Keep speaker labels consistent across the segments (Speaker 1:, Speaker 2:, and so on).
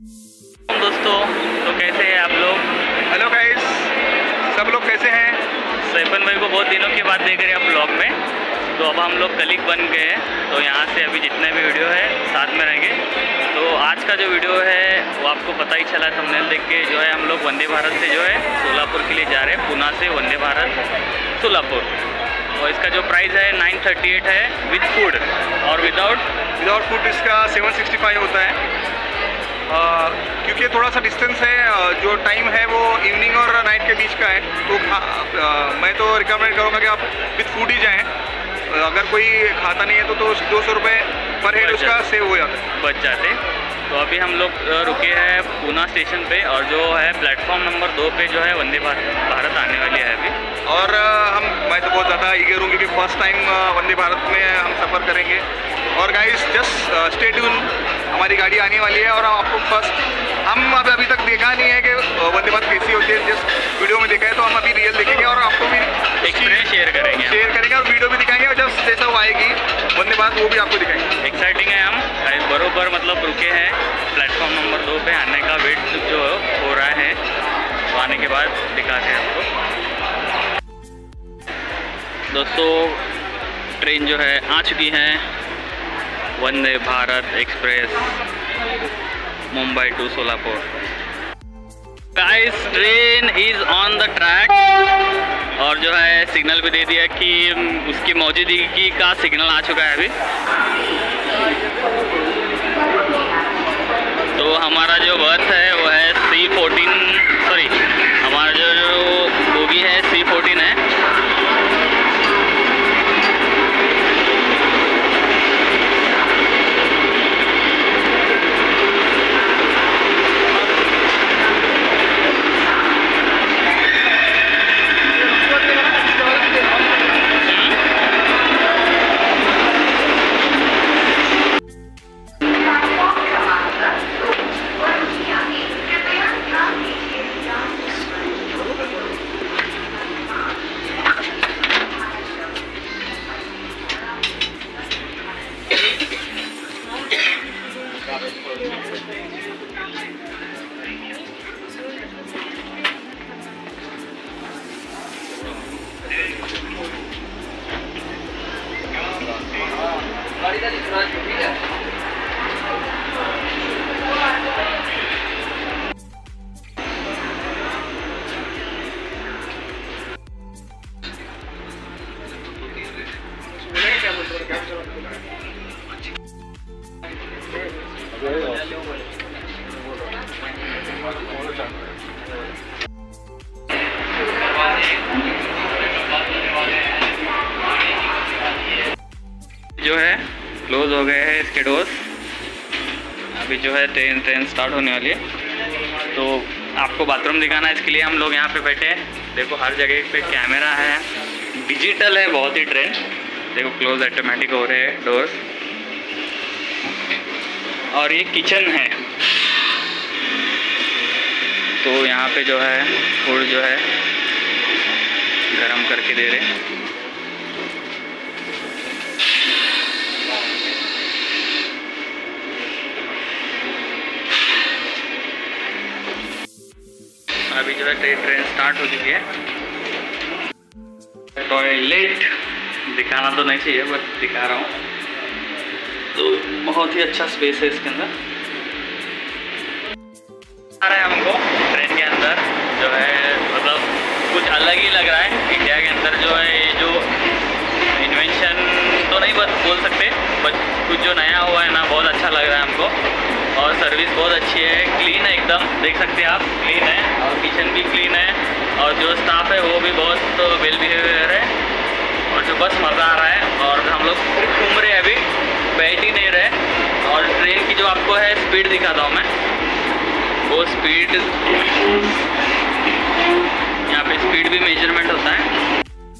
Speaker 1: दोस्तों, तो कैसे हैं आप लोग?
Speaker 2: हेलो गाइस, सब लोग कैसे हैं?
Speaker 1: सैफन भाई को बहुत दिनों के बाद देख रहे हैं आप ब्लॉग में। तो अब हम लोग कलीग बन गए हैं, तो यहाँ से अभी जितने भी वीडियो है साथ में रहेंगे। तो आज का जो वीडियो है वो आपको पता ही चला थंबनेल देख के, जो है हम लोग वंदे भारत से जो है सोलापुर के लिए जा रहे हैं। पुणे से वंदे भारत सोलापुर, और इसका जो प्राइस है 938 है विद फूड, और विदाउट
Speaker 2: फूड इसका 765 होता है। क्योंकि थोड़ा सा डिस्टेंस है, जो टाइम है वो इवनिंग और नाइट के बीच का है, तो मैं तो रिकमेंड करूँगा कि आप विद फूड ही जाएँ। अगर कोई खाता नहीं है तो 200 रुपये पर हेड उसका सेव हो जाता है,
Speaker 1: बच जाते। तो अभी हम लोग रुके हैं पुणे स्टेशन पे, और जो है प्लेटफॉर्म नंबर 2 पे जो है वंदे भारत आने वाली है अभी।
Speaker 2: और मैं तो बहुत ज़्यादा ईगर हूँ क्योंकि फर्स्ट टाइम वंदे भारत में हम सफ़र करेंगे। और गाइस जस्ट स्टे ट्यून, हमारी गाड़ी आने वाली है और आपको हम अभी तक देखा नहीं है कि वंदे भारत कैसी होती है, जस्ट वीडियो में देखा है। तो हम अभी रियल देखेंगे और आपको भी
Speaker 1: एक्सपीरियंस शेयर करेंगे
Speaker 2: और वीडियो भी दिखाएंगे, और जब जैसा वो आएगी वंदे भारत वो भी आपको दिखाएंगे।
Speaker 1: एक्साइटिंग है। हम बरोबर मतलब रुके हैं प्लेटफॉर्म नंबर 2 पे, आने का वेट जो हो रहा है, तो आने के बाद दिखाते हैं आपको। दोस्तों, ट्रेन जो है आ चुकी है, Vande Bharat express Mumbai to Solapur. Guys, train is on the track, और जो है सिग्नल भी दे दिया कि उसकी मौजूदगी का सिग्नल आ चुका है अभी। तो हमारा जो बर्थ है वो है C14, सॉरी हमारा जो बोगी है C14 है। जो है क्लोज हो गए हैं इसके डोर्स। अभी जो है ट्रेन स्टार्ट होने वाली है। तो आपको बाथरूम दिखाना है, इसके लिए हम लोग यहाँ पे बैठे हैं। देखो हर जगह पे कैमरा है, डिजिटल है बहुत ही ट्रेन। देखो क्लोज ऑटोमेटिक हो रहे हैं डोर्स, और ये किचन है। तो यहाँ पे जो है फूड जो है गरम करके दे रहे हैं। अभी जो है ट्रेन स्टार्ट हो चुकी है। टॉयलेट दिखाना तो नहीं चाहिए, बट दिखा रहा हूँ। तो बहुत ही अच्छा स्पेस है इसके अंदर। आ रहा है हमको ट्रेन के अंदर, जो है मतलब कुछ अलग ही लग रहा है। इंडिया के अंदर जो है ये जो इन्वेंशन तो नहीं बोल सकते, बट कुछ जो नया हुआ है ना, बहुत अच्छा लग रहा है हमको। और सर्विस बहुत अच्छी है, क्लीन है एकदम, देख सकते हैं आप, क्लीन है। और किचन भी क्लीन है, और जो स्टाफ है वो भी बहुत वेल बिहेवियर है, और जो बस मज़ा आ रहा है। और हम लोग घूम रहे हैं, अभी बैठ ही नहीं रहे। और ट्रेन की जो आपको है स्पीड दिखाता हूँ मैं, वो स्पीड यहाँ पे स्पीड भी मेजरमेंट होता है।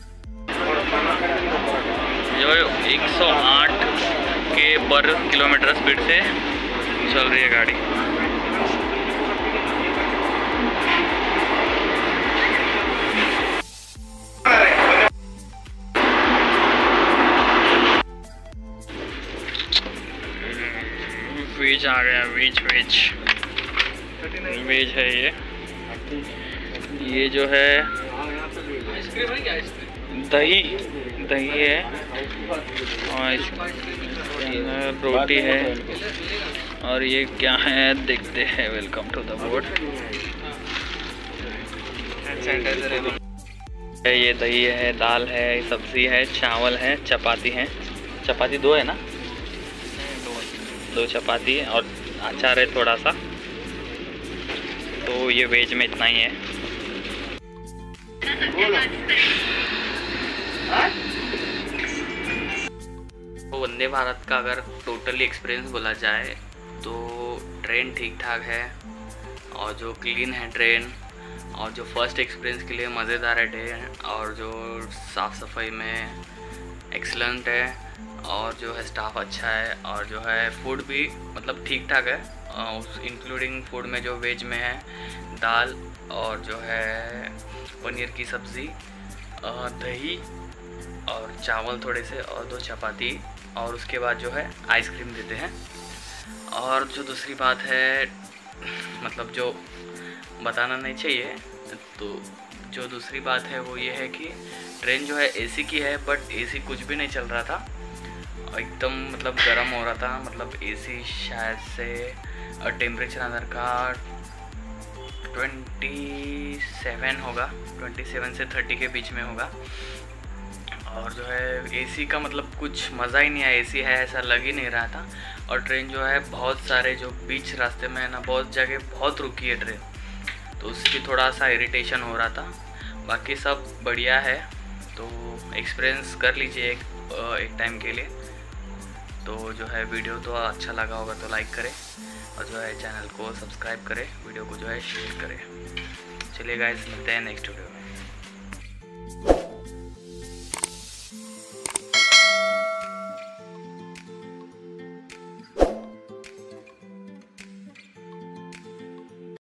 Speaker 1: जो 108 के पर किलोमीटर स्पीड से चल रही है गाड़ी। वेज आ गया, वेज। वेज है ये जो है दही है और रोटी है और ये क्या है देखते हैं। Welcome to the board. ये दही है, दाल है, सब्जी है, चावल है, चपाती है। चपाती 2 है ना, 2 चपाती है और अचार है थोड़ा सा। तो ये वेज में इतना ही है। तो वंदे भारत का अगर टोटली एक्सपीरियंस बोला जाए तो ट्रेन ठीक ठाक है और जो क्लीन है ट्रेन, और जो फर्स्ट एक्सपीरियंस के लिए मज़ेदार है ट्रेन, और जो साफ़ सफाई में एक्सलेंट है, और जो है स्टाफ अच्छा है, और जो है फूड भी मतलब ठीक ठाक है। उस इंक्लूडिंग फूड में जो वेज में है दाल और जो है पनीर की सब्ज़ी, दही और चावल थोड़े से और 2 चपाती, और उसके बाद जो है आइसक्रीम देते हैं। और जो दूसरी बात है मतलब जो बताना नहीं चाहिए, तो जो दूसरी बात है वो ये है कि ट्रेन जो है एसी की है, बट एसी कुछ भी नहीं चल रहा था, एकदम मतलब गर्म हो रहा था। मतलब एसी शायद से टेम्परेचर अंदर का 27 होगा, 27 से 30 के बीच में होगा। और जो है एसी का मतलब कुछ मज़ा ही नहीं आया, एसी है ऐसा लग ही नहीं रहा था। और ट्रेन जो है बहुत सारे जो बीच रास्ते में है ना, बहुत जगह बहुत रुकी है ट्रेन, तो उसकी थोड़ा सा इरिटेशन हो रहा था। बाकी सब बढ़िया है, तो एक्सपीरियंस कर लीजिए एक टाइम के लिए। तो जो है वीडियो तो अच्छा लगा होगा तो लाइक करें और जो है चैनल को सब्सक्राइब करें, वीडियो को जो है शेयर करें। चलिए गाइस, मिलते हैं नेक्स्ट वीडियो में।